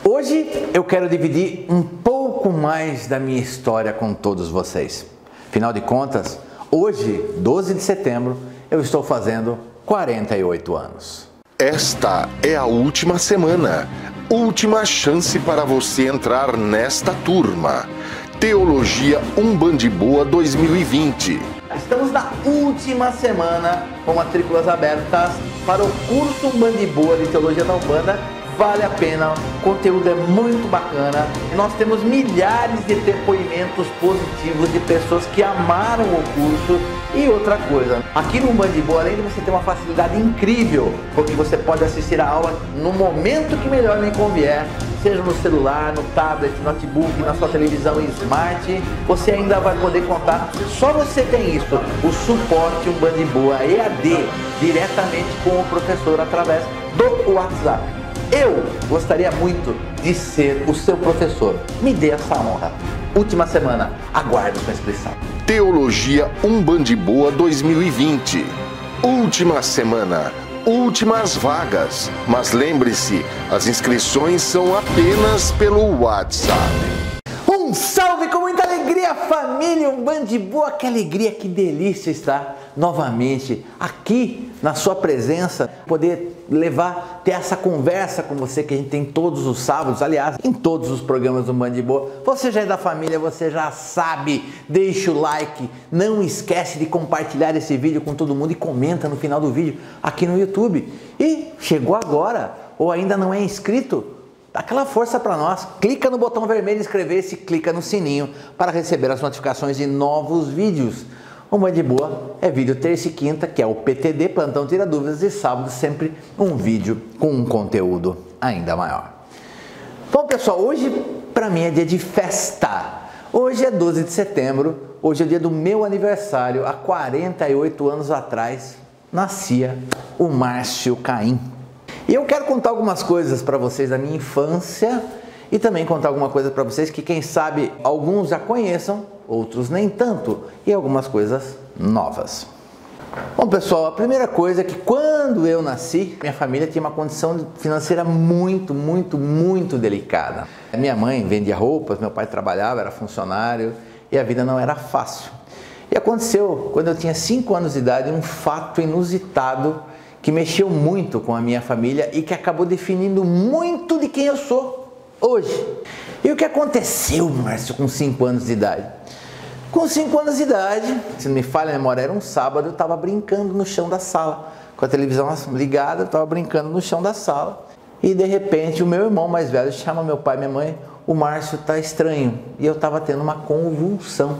Hoje eu quero dividir um pouco mais da minha história com todos vocês. Afinal de contas, hoje, 12 de setembro, eu estou fazendo 48 anos. Esta é a última semana, última chance para você entrar nesta turma. Teologia Umbandiboa 2020. Estamos na última semana com matrículas abertas para o curso Umbandiboa de Teologia da Umbanda. Vale a pena, o conteúdo é muito bacana. Nós temos milhares de depoimentos positivos de pessoas que amaram o curso. E outra coisa, aqui no Umbandiboa, além de você ter uma facilidade incrível, porque você pode assistir a aula no momento que melhor lhe convier, seja no celular, no tablet, no notebook, na sua televisão smart, você ainda vai poder contar, só você tem isso, o suporte Umbandiboa EAD, diretamente com o professor através do WhatsApp. Eu gostaria muito de ser o seu professor. Me dê essa honra. Última semana, aguarde sua inscrição. Teologia Umbandiboa 2020. Última semana, últimas vagas. Mas lembre-se, as inscrições são apenas pelo WhatsApp. Um salve com muita alegria, família Umbandiboa. Que alegria, que delícia estar novamente aqui na sua presença, poder ter essa conversa com você que a gente tem todos os sábados, aliás, em todos os programas do Umbandiboa. Você já é da família, você já sabe, deixa o like, não esquece de compartilhar esse vídeo com todo mundo e comenta no final do vídeo aqui no YouTube. E chegou agora, ou ainda não é inscrito, dá aquela força para nós, clica no botão vermelho inscrever-se, clica no sininho para receber as notificações de novos vídeos. O Umbandiboa é vídeo terça e quinta, que é o PTD, Plantão Tira Dúvidas, e sábado sempre um vídeo com um conteúdo ainda maior. Bom pessoal, hoje para mim é dia de festa. Hoje é 12 de setembro, hoje é o dia do meu aniversário. Há 48 anos atrás nascia o Márcio Caim. E eu quero contar algumas coisas para vocês da minha infância e também contar alguma coisa para vocês que quem sabe alguns já conheçam, outros nem tanto, e algumas coisas novas. Bom pessoal, a primeira coisa é que quando eu nasci, minha família tinha uma condição financeira muito delicada. Minha mãe vendia roupas, meu pai trabalhava, era funcionário e a vida não era fácil. E aconteceu, quando eu tinha 5 anos de idade, um fato inusitado que mexeu muito com a minha família e que acabou definindo muito de quem eu sou hoje. E o que aconteceu, Márcio, com 5 anos de idade? Com 5 anos de idade, se não me falha a memória, era um sábado, eu estava brincando no chão da sala. Com a televisão ligada, eu estava brincando no chão da sala. E de repente o meu irmão mais velho chama meu pai e minha mãe, o Márcio está estranho. E eu estava tendo uma convulsão.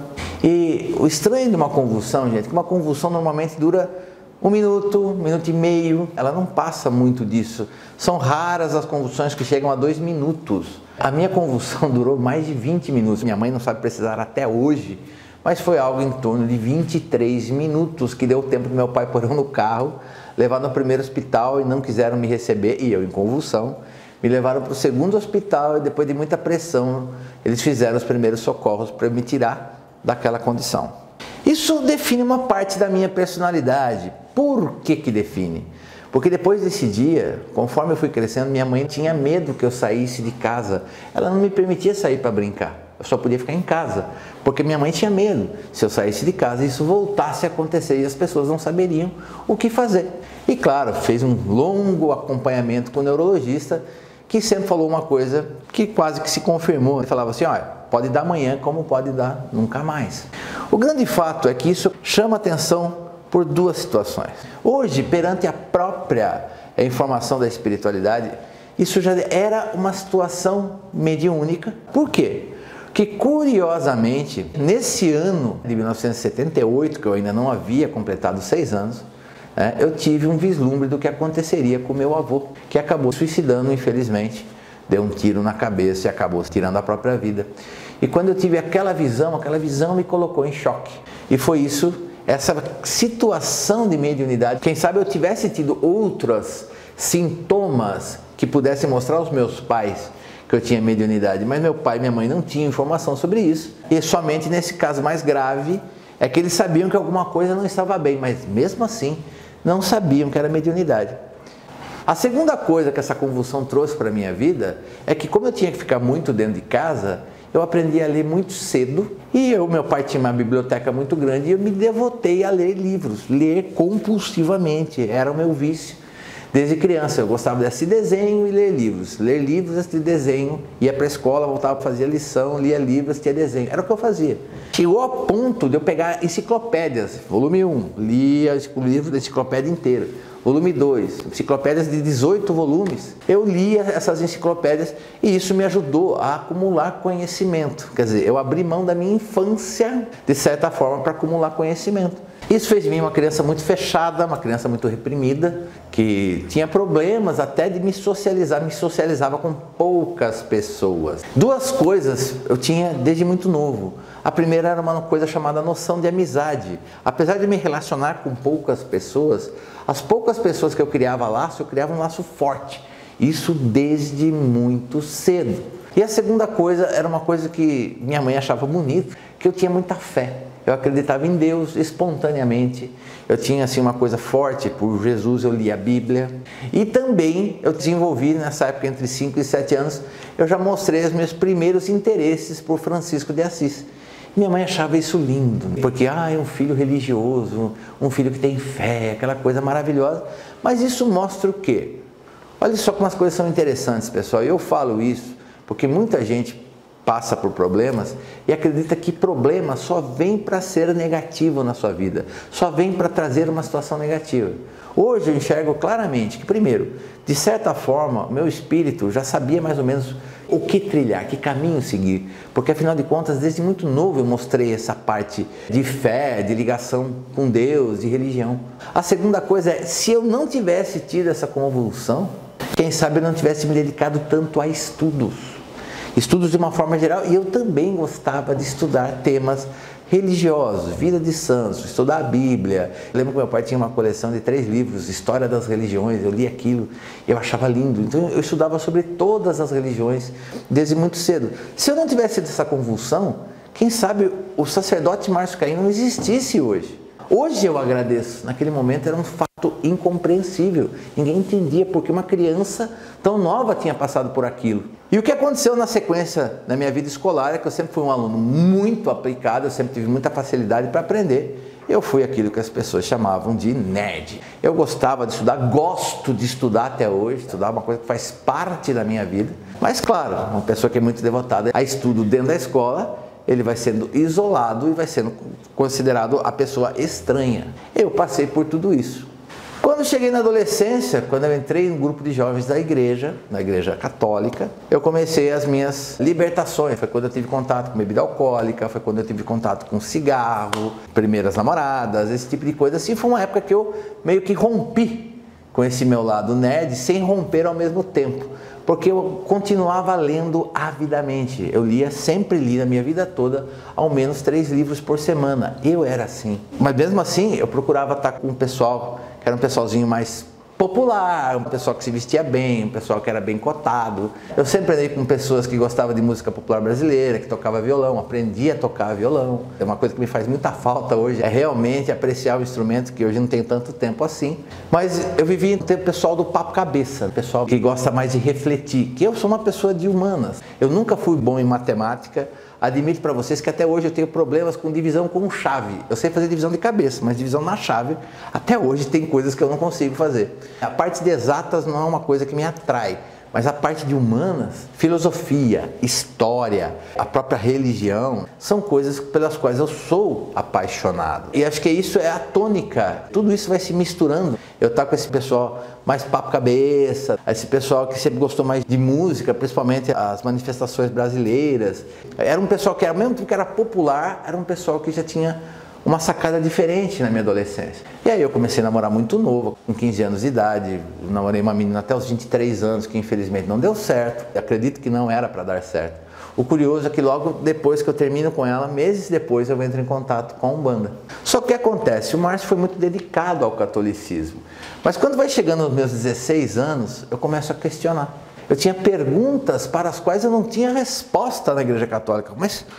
E o estranho de uma convulsão, gente, que uma convulsão normalmente dura 1 minuto, 1 minuto e meio, ela não passa muito disso. São raras as convulsões que chegam a 2 minutos. A minha convulsão durou mais de 20 minutos. Minha mãe não sabe precisar até hoje, mas foi algo em torno de 23 minutos que deu tempo do meu pai pôr eu no carro, levar no primeiro hospital e não quiseram me receber, e eu em convulsão. Me levaram para o segundo hospital e depois de muita pressão, eles fizeram os primeiros socorros para me tirar daquela condição. Isso define uma parte da minha personalidade. Por que define? Porque depois desse dia, conforme eu fui crescendo, minha mãe tinha medo que eu saísse de casa. Ela não me permitia sair para brincar. Eu só podia ficar em casa, porque minha mãe tinha medo. Se eu saísse de casa, isso voltasse a acontecer e as pessoas não saberiam o que fazer. E claro, fez um longo acompanhamento com o neurologista, que sempre falou uma coisa que quase que se confirmou. Ele falava assim, olha, pode dar amanhã como pode dar nunca mais. O grande fato é que isso chama atenção por 2 situações. Hoje, perante a própria informação da espiritualidade, isso já era uma situação mediúnica. Por quê? Porque, curiosamente, nesse ano de 1978, que eu ainda não havia completado 6 anos, eu tive um vislumbre do que aconteceria com meu avô, que acabou suicidando, infelizmente, deu um tiro na cabeça e acabou tirando a própria vida. E quando eu tive aquela visão me colocou em choque. E foi isso, essa situação de mediunidade. Quem sabe eu tivesse tido outros sintomas que pudessem mostrar aos meus pais que eu tinha mediunidade, mas meu pai e minha mãe não tinham informação sobre isso. E somente nesse caso mais grave é que eles sabiam que alguma coisa não estava bem, mas mesmo assim não sabiam que era mediunidade. A segunda coisa que essa convulsão trouxe para a minha vida é que, como eu tinha que ficar muito dentro de casa, eu aprendi a ler muito cedo e meu pai tinha uma biblioteca muito grande e eu me devotei a ler livros, ler compulsivamente, era o meu vício. Desde criança eu gostava de assistir desenho e ler livros, assistir desenho, ia para a escola, voltava para fazer lição, lia livros, assistia desenho, era o que eu fazia. Chegou a ponto de eu pegar enciclopédias, volume 1, lia o livro da enciclopédia inteira. Volume 2, enciclopédias de 18 volumes. Eu lia essas enciclopédias e isso me ajudou a acumular conhecimento. Quer dizer, eu abri mão da minha infância, de certa forma, para acumular conhecimento. Isso fez de mim uma criança muito fechada, uma criança muito reprimida, que tinha problemas até de me socializava com poucas pessoas. Duas coisas eu tinha desde muito novo. A primeira era uma coisa chamada noção de amizade. Apesar de me relacionar com poucas pessoas, as poucas pessoas que eu criava um laço forte. Isso desde muito cedo. E a segunda coisa era uma coisa que minha mãe achava bonita, que eu tinha muita fé. Eu acreditava em Deus espontaneamente. Eu tinha assim uma coisa forte por Jesus, eu lia a Bíblia. E também eu desenvolvi nessa época entre 5 e 7 anos, eu já mostrei os meus primeiros interesses por Francisco de Assis. Minha mãe achava isso lindo, porque é um filho religioso, um filho que tem fé, aquela coisa maravilhosa. Mas isso mostra o quê? Olha só como as coisas são interessantes, pessoal. Eu falo isso porque muita gente passa por problemas e acredita que problema só vem para ser negativo na sua vida, só vem para trazer uma situação negativa. Hoje eu enxergo claramente que, primeiro, de certa forma, o meu espírito já sabia mais ou menos o que trilhar, que caminho seguir, porque afinal de contas, desde muito novo eu mostrei essa parte de fé, de ligação com Deus, de religião. A segunda coisa é, se eu não tivesse tido essa convulsão, quem sabe eu não tivesse me dedicado tanto a estudos de uma forma geral, e eu também gostava de estudar temas religiosos, vida de santos, estudar a Bíblia. Eu lembro que meu pai tinha uma coleção de 3 livros, História das Religiões, eu li aquilo, eu achava lindo, então eu estudava sobre todas as religiões desde muito cedo. Se eu não tivesse tido essa convulsão, quem sabe o sacerdote Márcio Caim não existisse hoje. Hoje eu agradeço, naquele momento era um fato incompreensível, ninguém entendia porque uma criança tão nova tinha passado por aquilo. E o que aconteceu na sequência da minha vida escolar é que eu sempre fui um aluno muito aplicado, eu sempre tive muita facilidade para aprender. Eu fui aquilo que as pessoas chamavam de nerd. Eu gostava de estudar, gosto de estudar até hoje, estudar é uma coisa que faz parte da minha vida. Mas claro, uma pessoa que é muito devotada a estudo dentro da escola, ele vai sendo isolado e vai sendo considerado a pessoa estranha. Eu passei por tudo isso. Quando cheguei na adolescência, quando eu entrei em um grupo de jovens da igreja, na igreja católica, eu comecei as minhas libertações. Foi quando eu tive contato com bebida alcoólica, foi quando eu tive contato com cigarro, primeiras namoradas, esse tipo de coisa. Assim, foi uma época que eu meio que rompi com esse meu lado nerd, sem romper ao mesmo tempo. Porque eu continuava lendo avidamente. Eu sempre li na minha vida toda ao menos 3 livros por semana. Eu era assim. Mas mesmo assim, eu procurava estar com um pessoal que era um pessoalzinho mais popular, um pessoal que se vestia bem, um pessoal que era bem cotado. Eu sempre andei com pessoas que gostavam de música popular brasileira, que tocava violão, aprendi a tocar violão. É uma coisa que me faz muita falta hoje, é realmente apreciar o instrumento, que hoje não tenho tanto tempo assim. Mas eu vivi entre o pessoal do papo cabeça, o pessoal que gosta mais de refletir, que eu sou uma pessoa de humanas. Eu nunca fui bom em matemática. Admito para vocês que até hoje eu tenho problemas com divisão com chave. Eu sei fazer divisão de cabeça, mas divisão na chave, até hoje tem coisas que eu não consigo fazer. A parte de exatas não é uma coisa que me atrai, mas a parte de humanas, filosofia, história, a própria religião, são coisas pelas quais eu sou apaixonado. E acho que isso é a tônica, tudo isso vai se misturando. Eu estava com esse pessoal mais papo cabeça, esse pessoal que sempre gostou mais de música, principalmente as manifestações brasileiras. Era um pessoal que, ao mesmo tempo que era popular, era um pessoal que já tinha uma sacada diferente na minha adolescência. E aí eu comecei a namorar muito novo, com 15 anos de idade, namorei uma menina até os 23 anos, que infelizmente não deu certo, eu acredito que não era para dar certo. O curioso é que logo depois que eu termino com ela, meses depois eu entro em contato com a Umbanda. Só que o que acontece? O Márcio foi muito dedicado ao catolicismo, mas quando vai chegando aos meus 16 anos, eu começo a questionar. Eu tinha perguntas para as quais eu não tinha resposta na igreja católica, mas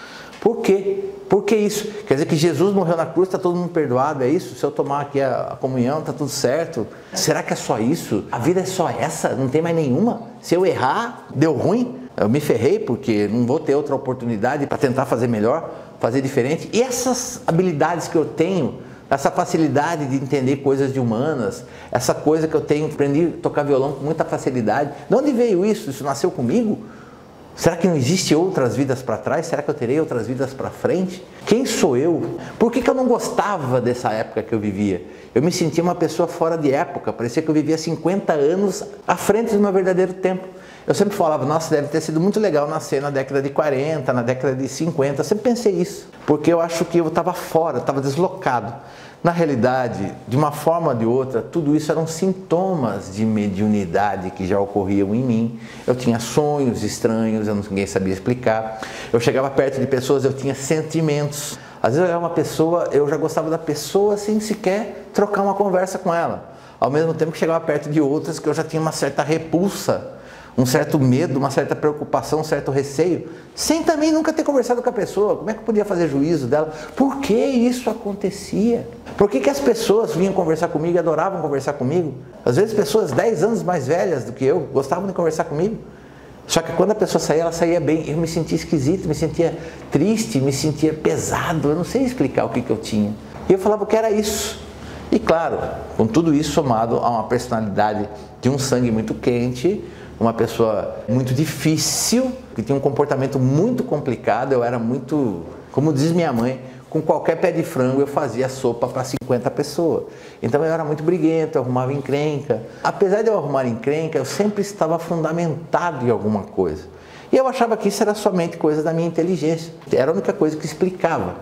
Por quê? Por que isso? Quer dizer que Jesus morreu na cruz, está todo mundo perdoado, é isso? Se eu tomar aqui a comunhão, está tudo certo? Será que é só isso? A vida é só essa? Não tem mais nenhuma? Se eu errar, deu ruim? Eu me ferrei porque não vou ter outra oportunidade para tentar fazer melhor, fazer diferente. E essas habilidades que eu tenho, essa facilidade de entender coisas de humanas, essa coisa que eu tenho, aprendi a tocar violão com muita facilidade. De onde veio isso? Isso nasceu comigo? Será que não existe outras vidas para trás? Será que eu terei outras vidas para frente? Quem sou eu? Por que eu não gostava dessa época que eu vivia? Eu me sentia uma pessoa fora de época, parecia que eu vivia 50 anos à frente do meu verdadeiro tempo. Eu sempre falava, nossa, deve ter sido muito legal nascer na década de 40, na década de 50, eu sempre pensei isso, porque eu acho que eu estava fora, estava deslocado. Na realidade, de uma forma ou de outra, tudo isso eram sintomas de mediunidade que já ocorriam em mim. Eu tinha sonhos estranhos, ninguém sabia explicar. Eu chegava perto de pessoas, eu tinha sentimentos. Às vezes eu olhava uma pessoa, eu já gostava da pessoa sem sequer trocar uma conversa com ela. Ao mesmo tempo que chegava perto de outras que eu já tinha uma certa repulsa, um certo medo, uma certa preocupação, um certo receio, sem também nunca ter conversado com a pessoa. Como é que eu podia fazer juízo dela? Por que isso acontecia? Por que as pessoas vinham conversar comigo e adoravam conversar comigo? Às vezes pessoas 10 anos mais velhas do que eu gostavam de conversar comigo. Só que quando a pessoa saía, ela saía bem. Eu me sentia esquisito, me sentia triste, me sentia pesado. Eu não sei explicar o que eu tinha. E eu falava que era isso. E claro, com tudo isso somado a uma personalidade de um sangue muito quente, uma pessoa muito difícil, que tinha um comportamento muito complicado. Eu era muito, como diz minha mãe, com qualquer pé de frango eu fazia sopa para 50 pessoas. Então eu era muito briguento, eu arrumava encrenca. Apesar de eu arrumar encrenca, eu sempre estava fundamentado em alguma coisa. E eu achava que isso era somente coisa da minha inteligência. Era a única coisa que explicava.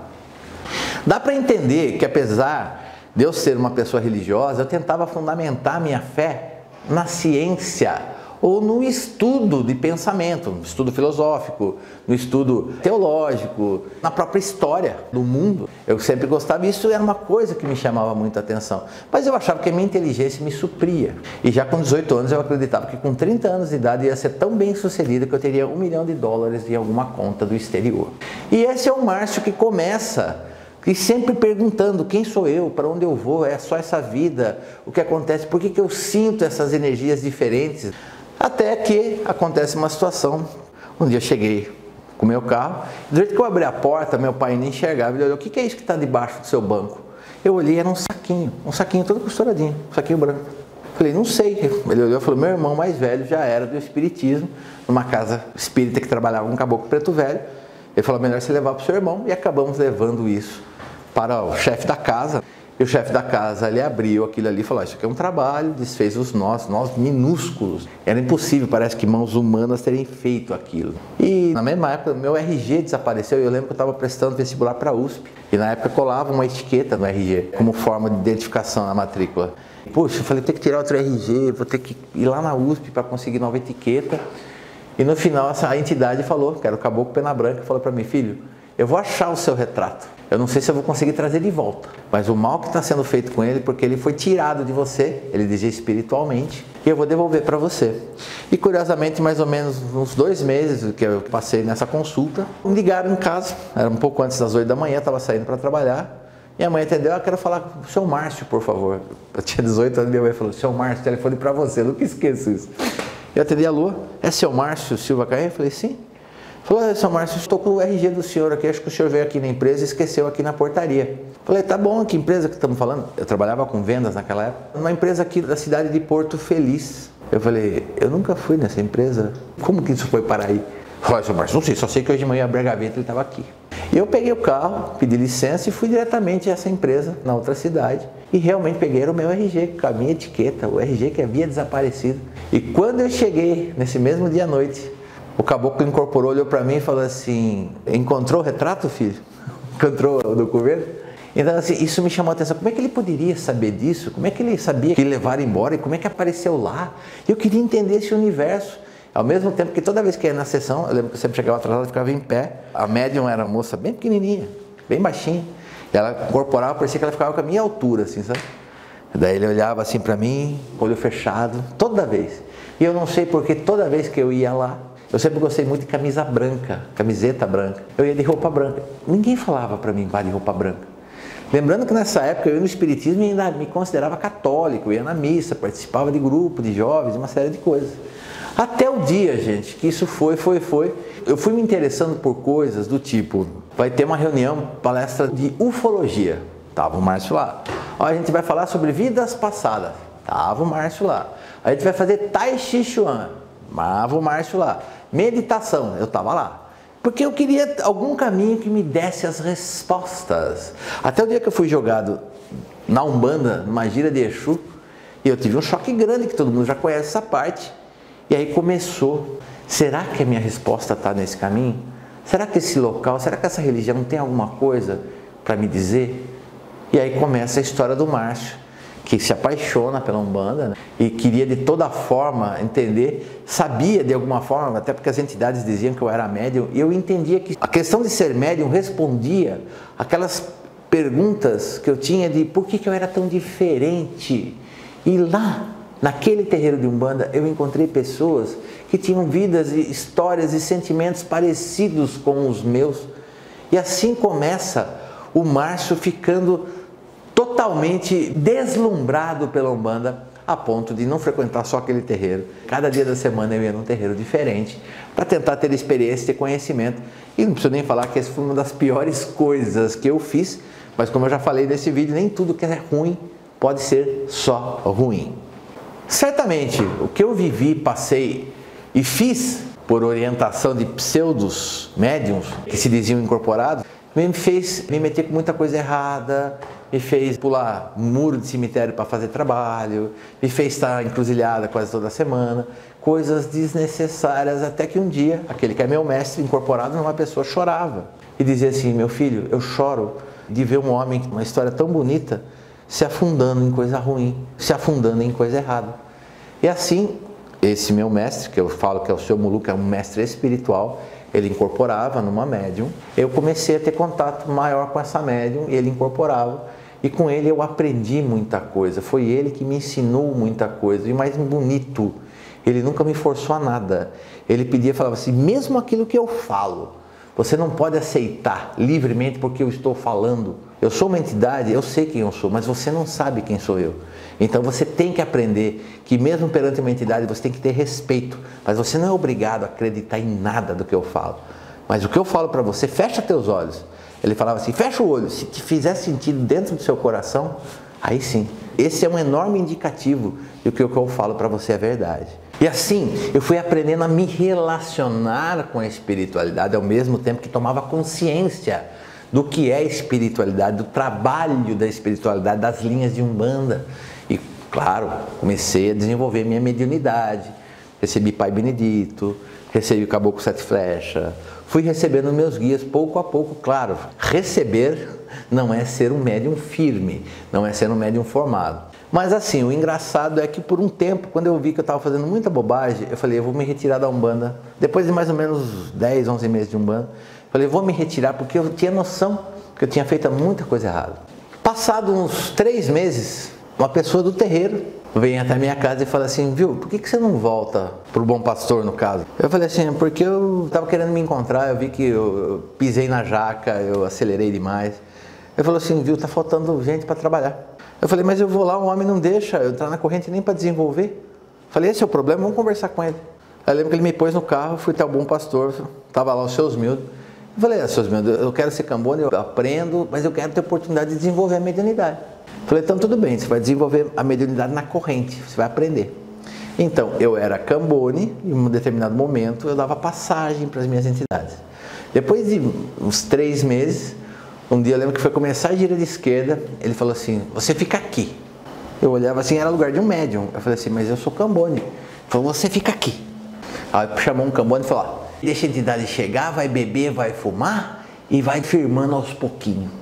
Dá para entender que apesar de eu ser uma pessoa religiosa, eu tentava fundamentar a minha fé na ciência, ou no estudo de pensamento, no estudo filosófico, no estudo teológico, na própria história do mundo. Eu sempre gostava, e isso era uma coisa que me chamava muita atenção. Mas eu achava que a minha inteligência me supria. E já com 18 anos eu acreditava que com 30 anos de idade ia ser tão bem sucedido que eu teria $1 milhão em alguma conta do exterior. E esse é o Márcio que começa, e sempre perguntando, quem sou eu, para onde eu vou, é só essa vida, o que acontece, por que eu sinto essas energias diferentes? Até que acontece uma situação, um dia eu cheguei com o meu carro, do jeito que eu abri a porta, meu pai nem enxergava, ele olhou, o que é isso que está debaixo do seu banco? Eu olhei, era um saquinho todo costuradinho, um saquinho branco. Falei, não sei. Ele olhou e falou, meu irmão mais velho já era do espiritismo, numa casa espírita que trabalhava com um caboclo preto velho. Ele falou, melhor você levar para o seu irmão, e acabamos levando isso para o chefe da casa. E o chefe da casa, ele abriu aquilo ali e falou, isso aqui é um trabalho, desfez os nós minúsculos. Era impossível, parece que mãos humanas terem feito aquilo. E na mesma época, meu RG desapareceu, e eu lembro que eu estava prestando vestibular para a USP. E na época colava uma etiqueta no RG, como forma de identificação na matrícula. Poxa, eu falei, tem que tirar outro RG, vou ter que ir lá na USP para conseguir nova etiqueta. E no final, a entidade falou, que era o Caboclo Pena Branca, falou para mim, filho, eu vou achar o seu retrato. Eu não sei se eu vou conseguir trazer de volta, mas o mal que está sendo feito com ele, porque ele foi tirado de você, ele dizia espiritualmente, e eu vou devolver para você. E curiosamente, mais ou menos uns 2 meses que eu passei nessa consulta, me ligaram em casa, era um pouco antes das 8 da manhã, estava saindo para trabalhar, e a mãe atendeu, eu quero falar com o seu Márcio, por favor. Eu tinha 18 anos, minha mãe falou, seu Márcio, telefone para você, eu nunca esqueço isso. Eu atendi, alô, é seu Márcio Silva Caim? Eu falei, sim. Falou, seu Márcio, estou com o RG do senhor aqui, acho que o senhor veio aqui na empresa e esqueceu aqui na portaria. Falei, tá bom, que empresa que estamos falando? Eu trabalhava com vendas naquela época, uma empresa aqui da cidade de Porto Feliz. Eu falei, eu nunca fui nessa empresa, como que isso foi parar aí? Falei, seu Márcio, não sei, só sei que hoje de manhã abri a gaveta e ele estava aqui. E eu peguei o carro, pedi licença e fui diretamente a essa empresa, na outra cidade. E realmente peguei o meu RG, com a minha etiqueta, o RG que havia desaparecido. E quando eu cheguei, nesse mesmo dia à noite, o caboclo incorporou, olhou para mim e falou assim, encontrou o retrato, filho? Encontrou o documento? Então assim, isso me chamou a atenção, como é que ele poderia saber disso? Como é que ele sabia que levaram embora e como é que apareceu lá? Eu queria entender esse universo. Ao mesmo tempo que toda vez que ia na sessão, eu lembro que eu sempre chegava atrasado e ficava em pé. A médium era uma moça bem pequenininha, bem baixinha. E ela incorporava, parecia que ela ficava com a minha altura, assim, sabe? Daí ele olhava assim para mim, olho fechado, toda vez. E eu não sei porque toda vez que eu ia lá, Eu sempre gostei muito de camisa branca, camiseta branca. Eu ia de roupa branca. Ninguém falava para mim vá de roupa branca. Lembrando que nessa época eu ia no espiritismo e ainda me considerava católico, eu ia na missa, participava de grupo de jovens, uma série de coisas. Até o dia, gente, que isso foi. Eu fui me interessando por coisas do tipo, vai ter uma reunião, palestra de ufologia. Tava o Márcio lá. Ó, a gente vai falar sobre vidas passadas. Tava o Márcio lá. A gente vai fazer Tai Chi Chuan. Tava o Márcio lá. Meditação, eu tava lá. Porque eu queria algum caminho que me desse as respostas. Até o dia que eu fui jogado na Umbanda, numa gira de Exu, e eu tive um choque grande, que todo mundo já conhece essa parte. E aí começou, será que a minha resposta está nesse caminho? Será que esse local, será que essa religião tem alguma coisa para me dizer? E aí começa a história do Márcio, que se apaixona pela Umbanda, né? E queria de toda forma entender, sabia de alguma forma, até porque as entidades diziam que eu era médium, e eu entendia que a questão de ser médium respondia aquelas perguntas que eu tinha de por que eu era tão diferente. E lá, naquele terreiro de Umbanda, eu encontrei pessoas que tinham vidas, histórias e sentimentos parecidos com os meus. E assim começa o Márcio ficando totalmente deslumbrado pela Umbanda, a ponto de não frequentar só aquele terreiro. Cada dia da semana eu ia num terreiro diferente para tentar ter experiência e ter conhecimento. E não preciso nem falar que essa foi uma das piores coisas que eu fiz, mas como eu já falei nesse vídeo, nem tudo que é ruim pode ser só ruim. Certamente, o que eu vivi, passei e fiz por orientação de pseudos médiums que se diziam incorporados, me fez me meter com muita coisa errada, me fez pular muro de cemitério para fazer trabalho, me fez estar encruzilhada quase toda semana, coisas desnecessárias, até que um dia, aquele que é meu mestre incorporado numa pessoa chorava e dizia assim, meu filho, eu choro de ver um homem, uma história tão bonita, se afundando em coisa ruim, se afundando em coisa errada. E assim, esse meu mestre, que eu falo que é o seu Mulu, que é um mestre espiritual, ele incorporava numa médium, eu comecei a ter contato maior com essa médium, ele incorporava, e com ele eu aprendi muita coisa, foi ele que me ensinou muita coisa, e mais bonito, ele nunca me forçou a nada, ele pedia, falava assim, mesmo aquilo que eu falo, você não pode aceitar livremente porque eu estou falando. Eu sou uma entidade, eu sei quem eu sou, mas você não sabe quem sou eu. Então você tem que aprender que mesmo perante uma entidade você tem que ter respeito, mas você não é obrigado a acreditar em nada do que eu falo. Mas o que eu falo para você, fecha teus olhos. Ele falava assim, fecha o olho, se te fizer sentido dentro do seu coração, aí sim. Esse é um enorme indicativo de que o que eu falo para você é verdade. E assim, eu fui aprendendo a me relacionar com a espiritualidade ao mesmo tempo que tomava consciência do que é espiritualidade, do trabalho da espiritualidade, das linhas de Umbanda. E, claro, comecei a desenvolver minha mediunidade, recebi Pai Benedito, recebi o Caboclo Sete Flechas, fui recebendo meus guias pouco a pouco, claro. Receber não é ser um médium firme, não é ser um médium formado. Mas assim, o engraçado é que por um tempo, quando eu vi que eu estava fazendo muita bobagem, eu falei, eu vou me retirar da Umbanda. Depois de mais ou menos 10, 11 meses de Umbanda, eu falei, vou me retirar porque eu tinha noção que eu tinha feito muita coisa errada. Passado uns 3 meses, uma pessoa do terreiro vem até a minha casa e fala assim, viu, por que você não volta pro Bom Pastor, no caso? Eu falei assim, porque eu estava querendo me encontrar, eu vi que eu pisei na jaca, eu acelerei demais. Ele falou assim, viu, tá faltando gente para trabalhar. Eu falei, mas eu vou lá, o homem não deixa eu entrar na corrente nem para desenvolver. Eu falei, esse é o problema, vamos conversar com ele. Aí eu lembro que ele me pôs no carro, fui até o Bom Pastor, estava lá o Seu Osmildo. Eu falei, Seu Osmildo, eu quero ser cambone, eu aprendo, mas eu quero ter oportunidade de desenvolver a mediunidade. Eu falei, então tudo bem, você vai desenvolver a mediunidade na corrente, você vai aprender. Então, eu era cambone, em um determinado momento eu dava passagem para as minhas entidades. Depois de uns 3 meses, um dia eu lembro que foi começar a gira de esquerda, ele falou assim, você fica aqui. Eu olhava assim, era lugar de um médium. Eu falei assim, mas eu sou cambone. Ele falou, você fica aqui. Aí chamou um cambone e falou, ó, deixa a entidade chegar, vai beber, vai fumar e vai firmando aos pouquinhos.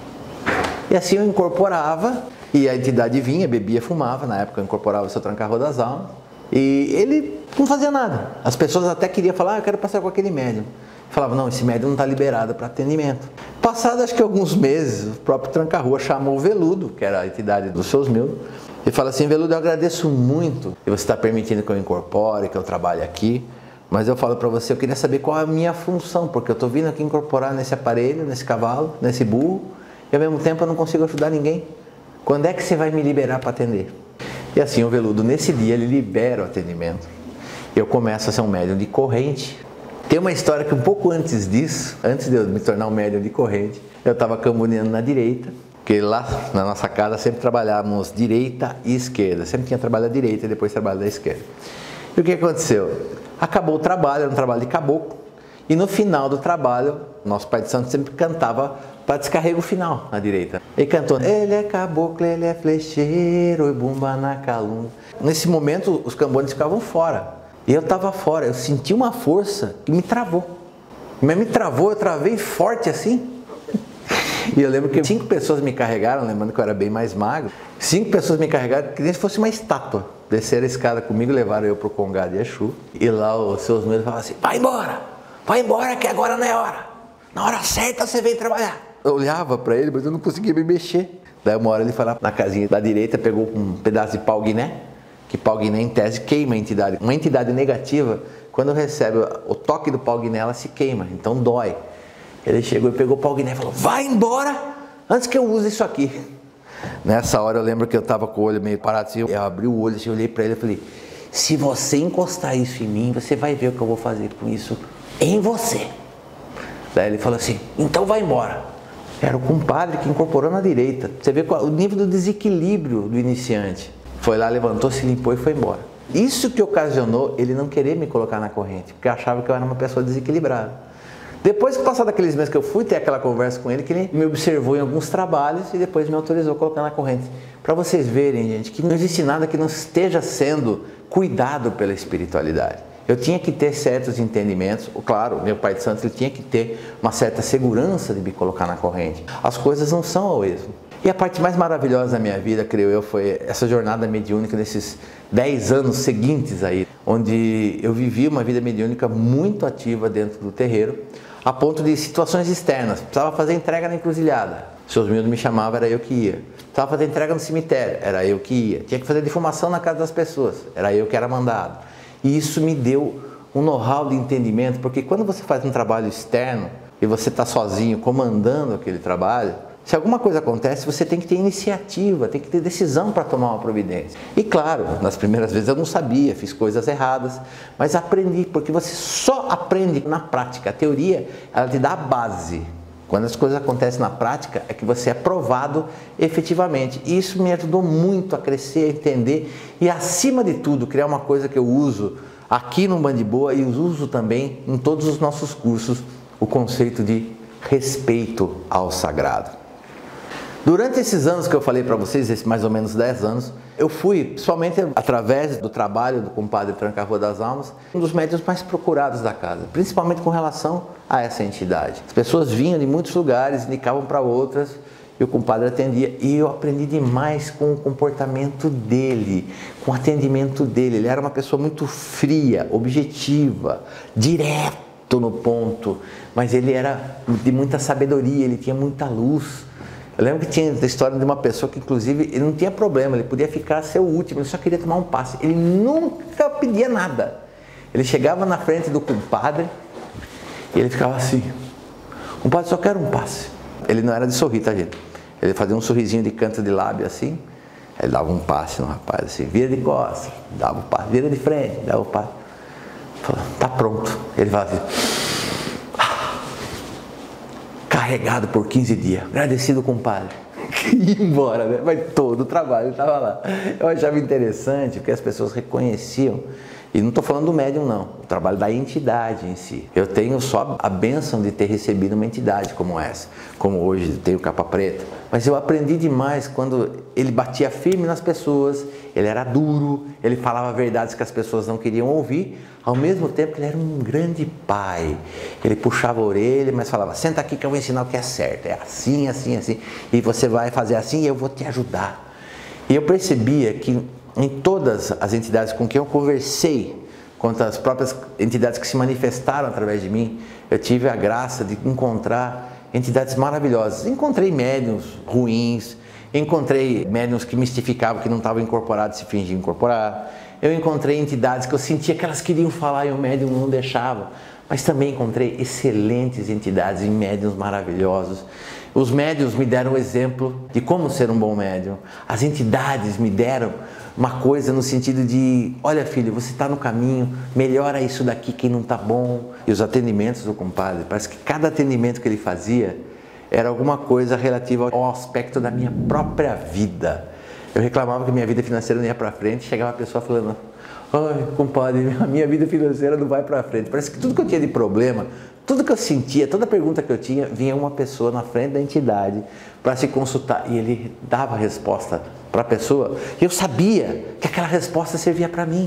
E assim eu incorporava, e a entidade vinha, bebia, fumava, na época eu incorporava o Seu Tranca-Rua das Almas, e ele não fazia nada. As pessoas até queriam falar, eu quero passar com aquele médium. Falava, não, esse médium não está liberado para atendimento. Passado acho que alguns meses, o próprio Tranca-Rua chamou o Veludo, que era a entidade dos Seus Osmildo, e fala assim, Veludo, eu agradeço muito que você está permitindo que eu incorpore, que eu trabalhe aqui, Mas eu falo para você, eu queria saber qual é a minha função, porque eu estou vindo aqui incorporar nesse aparelho, nesse cavalo, nesse burro, e ao mesmo tempo eu não consigo ajudar ninguém. Quando é que você vai me liberar para atender? E assim o Veludo, nesse dia, ele libera o atendimento. Eu começo a ser um médium de corrente. Tem uma história que um pouco antes disso, antes de eu me tornar um médium de corrente, eu estava cambuneando na direita, porque lá na nossa casa sempre trabalhávamos direita e esquerda. Sempre tinha trabalho da direita e depois trabalho da esquerda. E o que aconteceu? Acabou o trabalho, era um trabalho de caboclo. E no final do trabalho, nosso pai de santo sempre cantava para descarrego final na direita. Ele cantou, ele é caboclo, ele é flecheiro, e bumba na calunga. Nesse momento, os cambones ficavam fora. E eu estava fora, eu senti uma força que me travou. Mas me travou, eu travei forte assim. E eu lembro que 5 pessoas me carregaram, lembrando que eu era bem mais magro. 5 pessoas me carregaram, que nem se fosse uma estátua. Desceram a escada comigo, levaram eu para o Congá de Exu. E lá os seus medos falavam assim, vai embora que agora não é hora. Na hora certa você vem trabalhar. Eu olhava para ele, mas eu não conseguia me mexer. Daí uma hora ele foi lá na casinha da direita, pegou um pedaço de pau-guiné, que pau-guiné em tese queima a entidade. Uma entidade negativa, quando recebe o toque do pau-guiné, ela se queima, então dói. Ele chegou e pegou o pau-guiné e falou, vai embora antes que eu use isso aqui. Nessa hora eu lembro que eu estava com o olho meio parado assim, eu abri o olho, assim, eu olhei para ele e falei, se você encostar isso em mim, você vai ver o que eu vou fazer com isso em você. Daí ele falou assim, então vai embora. Era o compadre que incorporou na direita. Você vê o nível do desequilíbrio do iniciante. Foi lá, levantou, se limpou e foi embora. Isso que ocasionou ele não querer me colocar na corrente, porque achava que eu era uma pessoa desequilibrada. Depois que passado aqueles meses que eu fui ter aquela conversa com ele, que ele me observou em alguns trabalhos e depois me autorizou a colocar na corrente. Para vocês verem, gente, que não existe nada que não esteja sendo cuidado pela espiritualidade. Eu tinha que ter certos entendimentos, claro, meu pai de santo ele tinha que ter uma certa segurança de me colocar na corrente. As coisas não são ao esmo. E a parte mais maravilhosa da minha vida, creio eu, foi essa jornada mediúnica nesses 10 anos seguintes aí, onde eu vivi uma vida mediúnica muito ativa dentro do terreiro, a ponto de situações externas. Precisava fazer entrega na encruzilhada. Seus miúdos me chamavam, era eu que ia. Precisava fazer entrega no cemitério, era eu que ia. Tinha que fazer defumação na casa das pessoas, era eu que era mandado. E isso me deu um know-how de entendimento, porque quando você faz um trabalho externo e você está sozinho comandando aquele trabalho, se alguma coisa acontece, você tem que ter iniciativa, tem que ter decisão para tomar uma providência. E claro, nas primeiras vezes eu não sabia, fiz coisas erradas, mas aprendi, porque você só aprende na prática. A teoria, ela te dá a base. Quando as coisas acontecem na prática, é que você é provado efetivamente. E isso me ajudou muito a crescer, a entender e, acima de tudo, criar uma coisa que eu uso aqui no Band de Boa e uso também em todos os nossos cursos, o conceito de respeito ao sagrado. Durante esses anos que eu falei para vocês, esses mais ou menos 10 anos, eu fui, principalmente através do trabalho do compadre Tranca-Rua das Almas, um dos médiuns mais procurados da casa, principalmente com relação a essa entidade. As pessoas vinham de muitos lugares, indicavam para outras, e o compadre atendia, e eu aprendi demais com o comportamento dele, com o atendimento dele. Ele era uma pessoa muito fria, objetiva, direto no ponto, mas ele era de muita sabedoria, ele tinha muita luz. Eu lembro que tinha a história de uma pessoa que, inclusive, ele não tinha problema, ele podia ficar ser o último, ele só queria tomar um passe. Ele nunca pedia nada. Ele chegava na frente do compadre e ele ficava assim, compadre, só quero um passe. Ele não era de sorrir, tá, gente? Ele fazia um sorrisinho de canto de lábio assim, aí ele dava um passe no rapaz assim, vira de costas, dava um passe, vira de frente, dava um passe. Falava, tá pronto. Ele falava assim, carregado por 15 dias, agradecido compadre, ia embora, né? Mas todo o trabalho estava lá. Eu achava interessante porque as pessoas reconheciam, e não estou falando do médium não, o trabalho da entidade em si. Eu tenho só a bênção de ter recebido uma entidade como essa, como hoje tenho Capa Preta, mas eu aprendi demais quando ele batia firme nas pessoas, ele era duro, ele falava verdades que as pessoas não queriam ouvir, ao mesmo tempo ele era um grande pai. Ele puxava a orelha, mas falava, senta aqui que eu vou ensinar o que é certo, é assim, assim, assim, e você vai fazer assim e eu vou te ajudar. E eu percebia que em todas as entidades com quem eu conversei, quanto as próprias entidades que se manifestaram através de mim, eu tive a graça de encontrar entidades maravilhosas. Encontrei médiuns ruins, encontrei médiuns que mistificavam, que não estavam incorporados e se fingiam incorporar, eu encontrei entidades que eu sentia que elas queriam falar e o médium não deixava. Mas também encontrei excelentes entidades e médiuns maravilhosos. Os médiuns me deram o exemplo de como ser um bom médium. As entidades me deram uma coisa no sentido de, olha filho, você está no caminho, melhora isso daqui que não está bom. E os atendimentos do compadre, parece que cada atendimento que ele fazia era alguma coisa relativa ao aspecto da minha própria vida. Eu reclamava que minha vida financeira não ia para frente, chegava a pessoa falando, ai, compadre, a minha vida financeira não vai para frente. Parece que tudo que eu tinha de problema, tudo que eu sentia, toda pergunta que eu tinha, vinha uma pessoa na frente da entidade para se consultar e ele dava a resposta para a pessoa e eu sabia que aquela resposta servia para mim.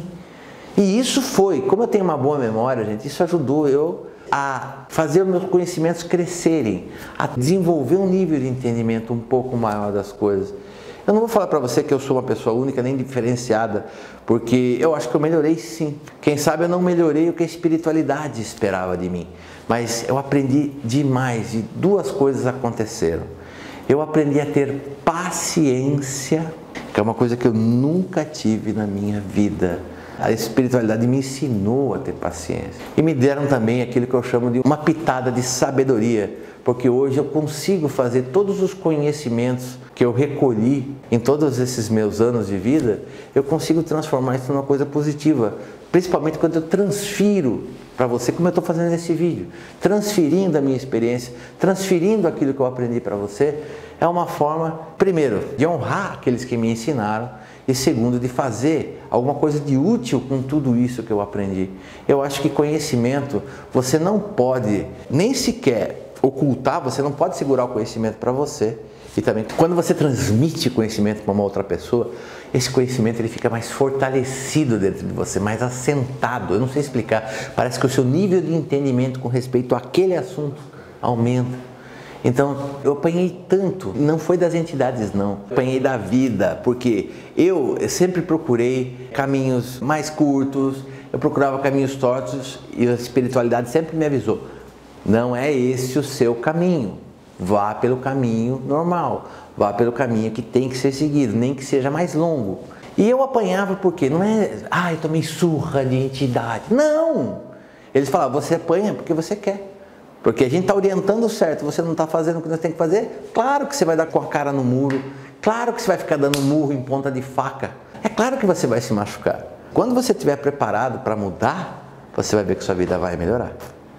E isso foi, como eu tenho uma boa memória, gente, isso ajudou eu a fazer os meus conhecimentos crescerem, a desenvolver um nível de entendimento um pouco maior das coisas. Eu não vou falar para você que eu sou uma pessoa única nem diferenciada, porque eu acho que eu melhorei sim. Quem sabe eu não melhorei o que a espiritualidade esperava de mim, mas eu aprendi demais e duas coisas aconteceram. Eu aprendi a ter paciência, que é uma coisa que eu nunca tive na minha vida. A espiritualidade me ensinou a ter paciência. E me deram também aquilo que eu chamo de uma pitada de sabedoria, porque hoje eu consigo fazer todos os conhecimentos que eu recolhi em todos esses meus anos de vida, eu consigo transformar isso numa coisa positiva, principalmente quando eu transfiro para você, como eu estou fazendo nesse vídeo, transferindo a minha experiência, transferindo aquilo que eu aprendi para você, é uma forma, primeiro, de honrar aqueles que me ensinaram e segundo, de fazer alguma coisa de útil com tudo isso que eu aprendi. Eu acho que conhecimento, você não pode nem sequer ocultar, você não pode segurar o conhecimento para você. E também, quando você transmite conhecimento para uma outra pessoa, esse conhecimento ele fica mais fortalecido dentro de você, mais assentado. Eu não sei explicar, parece que o seu nível de entendimento com respeito àquele assunto aumenta. Então, eu apanhei tanto, não foi das entidades não, eu apanhei da vida, porque eu sempre procurei caminhos mais curtos, eu procurava caminhos tortos e a espiritualidade sempre me avisou, não é esse o seu caminho, vá pelo caminho normal, vá pelo caminho que tem que ser seguido, nem que seja mais longo. E eu apanhava porque não é, eu tomei surra de entidade, não! Eles falavam, você apanha porque você quer. Porque a gente está orientando certo, você não está fazendo o que nós temos que fazer, claro que você vai dar com a cara no muro, claro que você vai ficar dando murro em ponta de faca, é claro que você vai se machucar. Quando você estiver preparado para mudar, você vai ver que sua vida vai melhorar.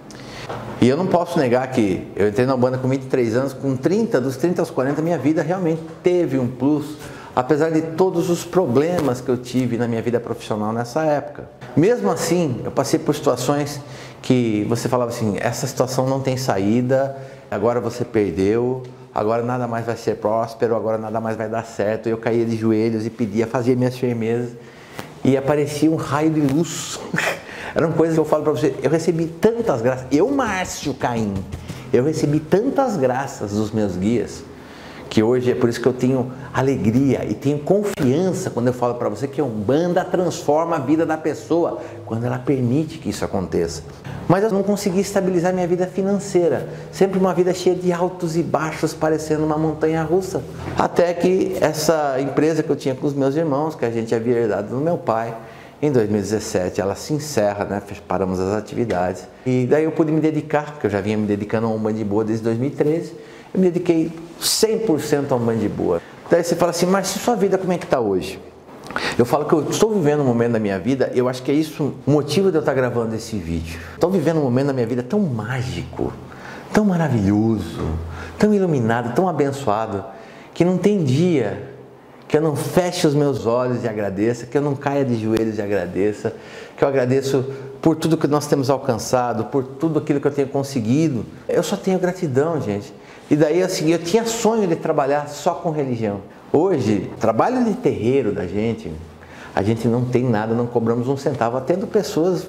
E eu não posso negar que eu entrei na Umbanda com 23 anos, com 30, dos 30 aos 40, minha vida realmente teve um plus, apesar de todos os problemas que eu tive na minha vida profissional nessa época. Mesmo assim, eu passei por situações que você falava assim, essa situação não tem saída, agora você perdeu, agora nada mais vai ser próspero, agora nada mais vai dar certo. Eu caía de joelhos e pedia, fazia minhas firmezas e aparecia um raio de luz. Eram coisas que eu falo para você, eu recebi tantas graças, eu, Márcio Caim, eu recebi tantas graças dos meus guias, que hoje é por isso que eu tenho alegria e tenho confiança quando eu falo para você que a Umbanda transforma a vida da pessoa, quando ela permite que isso aconteça. Mas eu não consegui estabilizar minha vida financeira, sempre uma vida cheia de altos e baixos, parecendo uma montanha russa. Até que essa empresa que eu tinha com os meus irmãos, que a gente havia herdado do meu pai, em 2017 ela se encerra, né? Paramos as atividades. E daí eu pude me dedicar, porque eu já vinha me dedicando a Umbanda Boa desde 2013, eu me dediquei 100% a Umbanda Boa. Daí você fala assim, mas se sua vida como é que está hoje? Eu falo que eu estou vivendo um momento da minha vida, eu acho que é isso o motivo de eu estar gravando esse vídeo. Estou vivendo um momento da minha vida tão mágico, tão maravilhoso, tão iluminado, tão abençoado, que não tem dia que eu não feche os meus olhos e agradeça, que eu não caia de joelhos e agradeça, que eu agradeço por tudo que nós temos alcançado, por tudo aquilo que eu tenho conseguido. Eu só tenho gratidão, gente. E daí assim, eu tinha sonho de trabalhar só com religião. Hoje, trabalho de terreiro da gente, a gente não tem nada, não cobramos um centavo, atendo pessoas,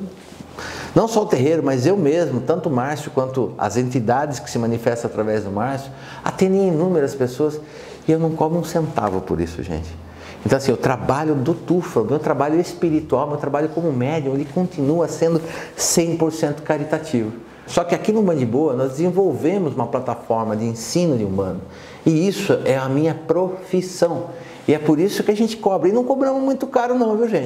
não só o terreiro, mas eu mesmo, tanto o Márcio quanto as entidades que se manifestam através do Márcio, atendem inúmeras pessoas e eu não cobro um centavo por isso, gente. Então assim, o trabalho do Tufa, o meu trabalho espiritual, meu trabalho como médium, ele continua sendo 100% caritativo. Só que aqui no Umbanda Boa nós desenvolvemos uma plataforma de ensino de Umbanda. E isso é a minha profissão. E é por isso que a gente cobra. E não cobramos muito caro não, viu gente?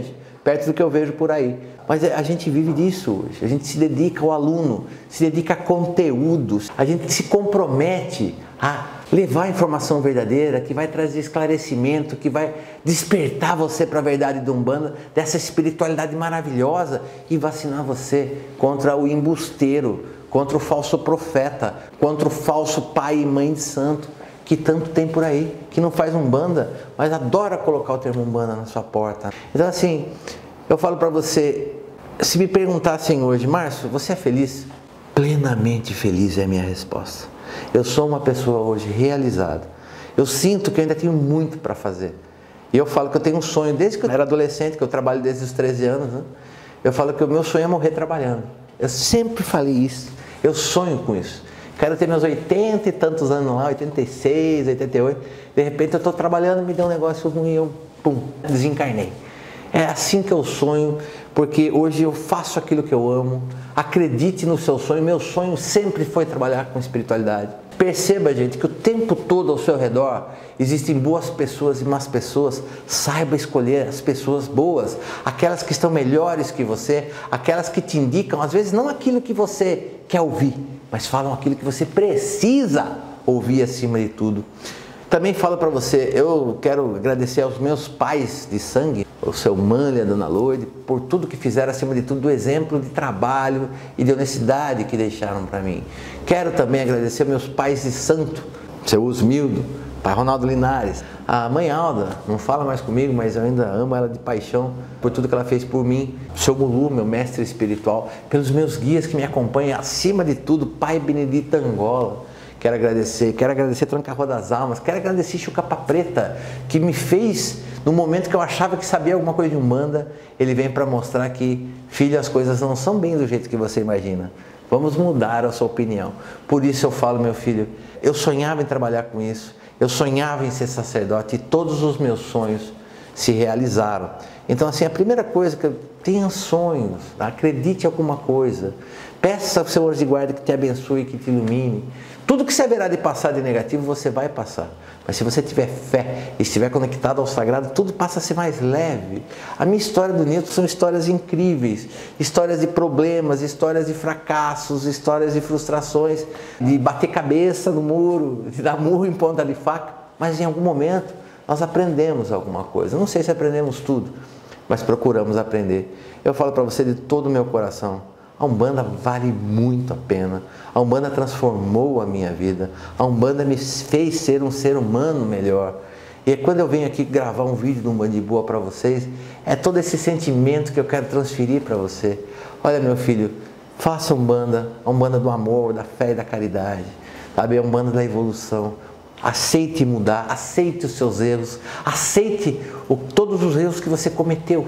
perto do que eu vejo por aí. Mas a gente vive disso hoje, a gente se dedica ao aluno, se dedica a conteúdos, a gente se compromete a levar a informação verdadeira, que vai trazer esclarecimento, que vai despertar você para a verdade da Umbanda, dessa espiritualidade maravilhosa e vacinar você contra o embusteiro, contra o falso profeta, contra o falso pai e mãe de santo, que tanto tem por aí, que não faz Umbanda, mas adora colocar o termo Umbanda na sua porta. Então assim, eu falo para você, se me perguntassem hoje, Márcio, você é feliz? Plenamente feliz é a minha resposta. Eu sou uma pessoa hoje realizada. Eu sinto que eu ainda tenho muito para fazer. E eu falo que eu tenho um sonho, desde que eu era adolescente, que eu trabalho desde os 13 anos, né? Eu falo que o meu sonho é morrer trabalhando. Eu sempre falei isso. Eu sonho com isso. Quero ter meus 80 e tantos anos lá, 86, 88. De repente eu estou trabalhando, me deu um negócio ruim, eu desencarnei. É assim que eu sonho, porque hoje eu faço aquilo que eu amo. Acredite no seu sonho. Meu sonho sempre foi trabalhar com espiritualidade. Perceba, gente, que o tempo todo ao seu redor existem boas pessoas e más pessoas. Saiba escolher as pessoas boas, aquelas que estão melhores que você, aquelas que te indicam, às vezes não aquilo que você quer ouvir, mas falam aquilo que você precisa ouvir acima de tudo. Também falo para você, eu quero agradecer aos meus pais de sangue, o seu Mânlio e a Dona Loide, por tudo que fizeram, acima de tudo, do exemplo de trabalho e de honestidade que deixaram para mim. Quero também agradecer aos meus pais de santo, seu Osmildo, pai Ronaldo Linares, a mãe Alda, não fala mais comigo, mas eu ainda amo ela de paixão por tudo que ela fez por mim. O seu Mulu, meu mestre espiritual, pelos meus guias que me acompanham, acima de tudo, pai Benedito Angola. Quero agradecer Tranca-Rua das Almas, quero agradecer Chucapa Preta, que me fez, no momento que eu achava que sabia alguma coisa de Umbanda, ele vem para mostrar que, filho, as coisas não são bem do jeito que você imagina. Vamos mudar a sua opinião. Por isso eu falo, meu filho, eu sonhava em trabalhar com isso, eu sonhava em ser sacerdote e todos os meus sonhos se realizaram. Então assim, a primeira coisa que eu tenha sonhos, acredite em alguma coisa, peça ao seu anjo de guarda que te abençoe, que te ilumine. Tudo que você haverá de passar de negativo, você vai passar. Mas se você tiver fé e estiver conectado ao sagrado, tudo passa a ser mais leve. A minha história do Nilton são histórias incríveis. Histórias de problemas, histórias de fracassos, histórias de frustrações, de bater cabeça no muro, de dar murro em ponta de faca. Mas em algum momento nós aprendemos alguma coisa. Não sei se aprendemos tudo, mas procuramos aprender. Eu falo para você de todo o meu coração, a Umbanda vale muito a pena. A Umbanda transformou a minha vida. A Umbanda me fez ser um ser humano melhor. E quando eu venho aqui gravar um vídeo do Umbandibua para vocês, é todo esse sentimento que eu quero transferir para você. Olha, meu filho, faça Umbanda, a Umbanda do amor, da fé e da caridade, sabe? A Umbanda da evolução. Aceite mudar, aceite os seus erros, aceite todos os erros que você cometeu.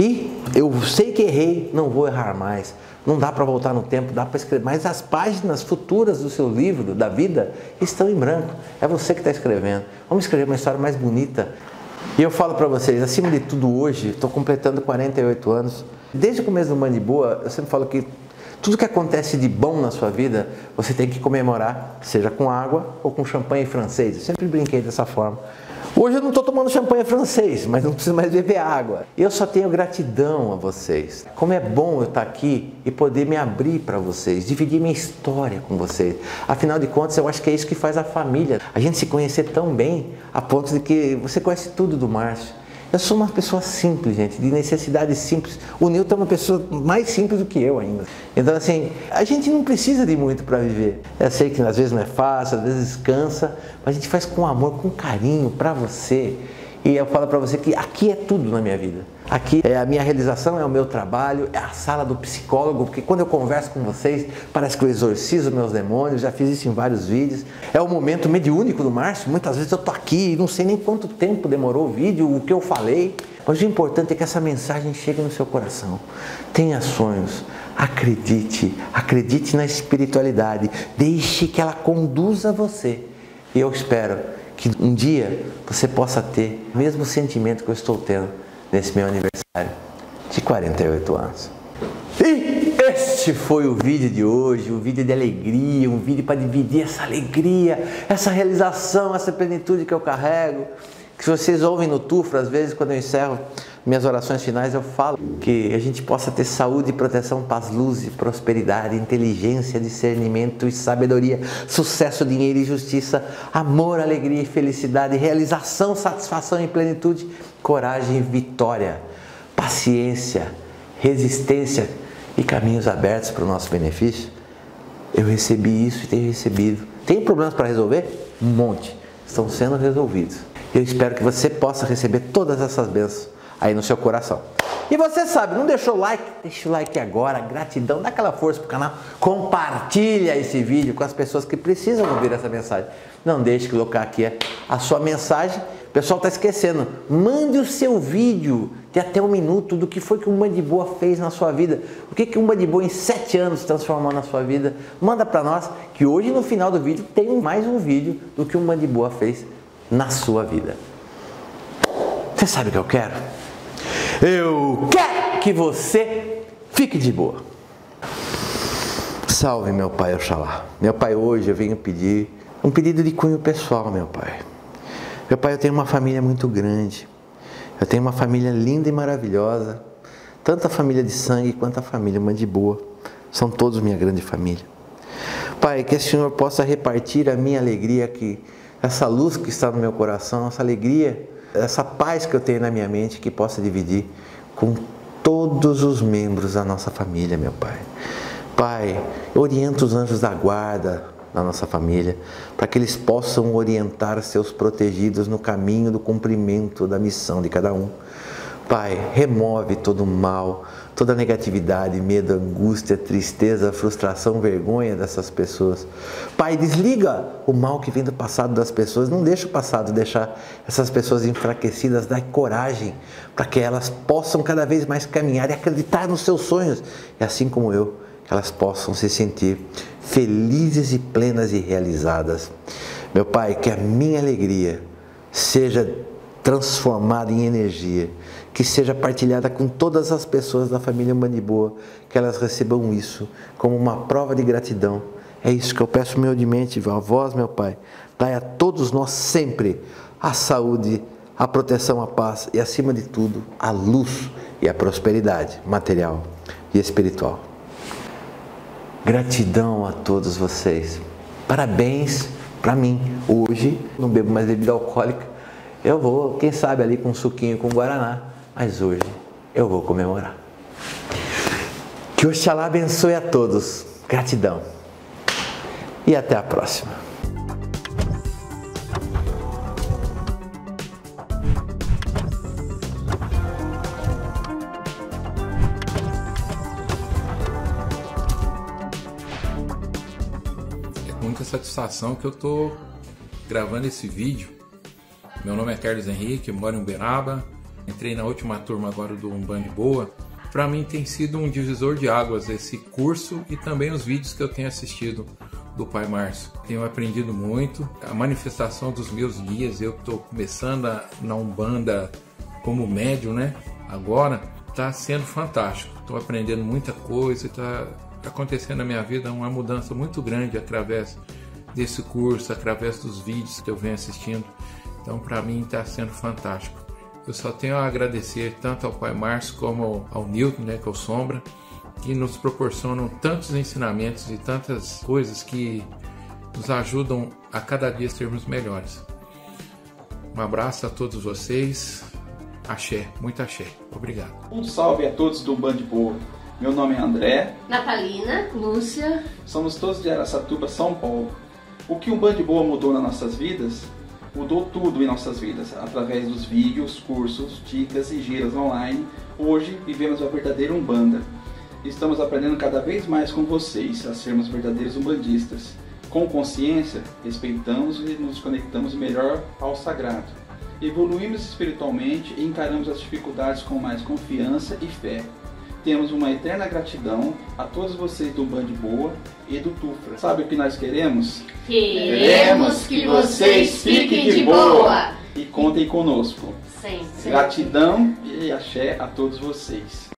E eu sei que errei, não vou errar mais. Não dá para voltar no tempo, dá para escrever, mas as páginas futuras do seu livro, da vida, estão em branco. É você que está escrevendo. Vamos escrever uma história mais bonita. E eu falo para vocês, acima de tudo hoje, estou completando 48 anos. Desde o começo do Umbandibua, eu sempre falo que tudo que acontece de bom na sua vida, você tem que comemorar, seja com água ou com champanhe francês. Eu sempre brinquei dessa forma. Hoje eu não estou tomando champanhe francês, mas não preciso mais beber água. Eu só tenho gratidão a vocês. Como é bom eu estar aqui e poder me abrir para vocês, dividir minha história com vocês. Afinal de contas, eu acho que é isso que faz a família. A gente se conhecer tão bem, a ponto de que você conhece tudo do Márcio. Eu sou uma pessoa simples, gente, de necessidades simples. O Nilton é uma pessoa mais simples do que eu ainda. Então, assim, a gente não precisa de muito para viver. Eu sei que às vezes não é fácil, às vezes cansa, mas a gente faz com amor, com carinho para você. E eu falo para você que aqui é tudo na minha vida. Aqui é a minha realização, é o meu trabalho, é a sala do psicólogo, porque quando eu converso com vocês, parece que eu exorcizo meus demônios, já fiz isso em vários vídeos. É o momento mediúnico do Márcio, muitas vezes eu tô aqui, não sei nem quanto tempo demorou o vídeo, o que eu falei, mas o importante é que essa mensagem chegue no seu coração. Tenha sonhos, acredite na espiritualidade, deixe que ela conduza você. E eu espero que um dia você possa ter o mesmo sentimento que eu estou tendo nesse meu aniversário de 48 anos. E este foi o vídeo de hoje, um vídeo de alegria, um vídeo para dividir essa alegria, essa realização, essa plenitude que eu carrego, que vocês ouvem no tufro, às vezes quando eu encerro minhas orações finais eu falo que a gente possa ter saúde, proteção, paz, luz e prosperidade, inteligência, discernimento e sabedoria, sucesso, dinheiro e justiça, amor, alegria e felicidade, realização, satisfação e plenitude, coragem e vitória, paciência, resistência e caminhos abertos para o nosso benefício. Eu recebi isso e tenho recebido. Tem problemas para resolver? Um monte. Estão sendo resolvidos. Eu espero que você possa receber todas essas bênçãos aí no seu coração. E você sabe, não deixou o like? Deixa o like agora, gratidão, dá aquela força pro canal, compartilha esse vídeo com as pessoas que precisam ouvir essa mensagem. Não deixe de colocar aqui a sua mensagem. O pessoal está esquecendo, mande o seu vídeo de até 1 minuto do que foi que o Band de Boa fez na sua vida. O que o Band de Boa em 7 anos transformou na sua vida. Manda para nós, que hoje no final do vídeo tem mais um vídeo do que o Band de Boa fez na sua vida. Você sabe o que eu quero? Eu quero que você fique de boa. Salve meu Pai Oxalá. Meu Pai, hoje eu venho pedir um pedido de cunho pessoal, meu Pai. Meu Pai, eu tenho uma família muito grande. Eu tenho uma família linda e maravilhosa. Tanto a família de sangue quanto a família Band de Boa. São todos minha grande família. Pai, que o Senhor possa repartir a minha alegria aqui. Essa luz que está no meu coração, essa alegria, essa paz que eu tenho na minha mente, que possa dividir com todos os membros da nossa família, meu Pai. Pai, orienta os anjos da guarda da nossa família, para que eles possam orientar seus protegidos no caminho do cumprimento da missão de cada um. Pai, remove todo o mal, toda a negatividade, medo, angústia, tristeza, frustração, vergonha dessas pessoas. Pai, desliga o mal que vem do passado das pessoas, não deixa o passado deixar essas pessoas enfraquecidas, dá coragem para que elas possam cada vez mais caminhar e acreditar nos seus sonhos, e assim como eu, que elas possam se sentir felizes e plenas e realizadas. Meu Pai, que a minha alegria seja transformada em energia, que seja partilhada com todas as pessoas da família Band de Boa, que elas recebam isso como uma prova de gratidão. É isso que eu peço humildemente a vós, meu Pai. Dai a todos nós sempre a saúde, a proteção, a paz e, acima de tudo, a luz e a prosperidade material e espiritual. Gratidão a todos vocês. Parabéns para mim. Hoje não bebo mais bebida alcoólica. Eu vou, quem sabe, ali com um suquinho com guaraná. Mas hoje eu vou comemorar. Que Oxalá abençoe a todos. Gratidão. E até a próxima. É com muita satisfação que eu estou gravando esse vídeo. Meu nome é Carlos Henrique, eu moro em Uberaba. Entrei na última turma agora do Band de Boa. Para mim tem sido um divisor de águas esse curso e também os vídeos que eu tenho assistido do Pai Márcio. Tenho aprendido muito, a manifestação dos meus guias. Eu estou começando na Umbanda como médium, né? Agora está sendo fantástico. Estou aprendendo muita coisa, está acontecendo na minha vida uma mudança muito grande através desse curso, através dos vídeos que eu venho assistindo. Então para mim está sendo fantástico. Eu só tenho a agradecer tanto ao Pai Márcio como ao Newton, né, que é o Sombra, que nos proporcionam tantos ensinamentos e tantas coisas que nos ajudam a cada dia sermos melhores. Um abraço a todos vocês. Axé, muito axé. Obrigado. Um salve a todos do Band de Boa. Meu nome é André. Natalina. Lúcia. Somos todos de Araçatuba, São Paulo. O que o Band de Boa mudou nas nossas vidas? Mudou tudo em nossas vidas, através dos vídeos, cursos, dicas e giras online. Hoje vivemos a verdadeira Umbanda. Estamos aprendendo cada vez mais com vocês a sermos verdadeiros umbandistas. Com consciência, respeitamos e nos conectamos melhor ao sagrado. Evoluímos espiritualmente e encaramos as dificuldades com mais confiança e fé. Temos uma eterna gratidão a todos vocês do Band de Boa e do Tufra. Sabe o que nós queremos? Queremos que vocês fiquem de boa e contem conosco. Sempre. Gratidão e axé a todos vocês.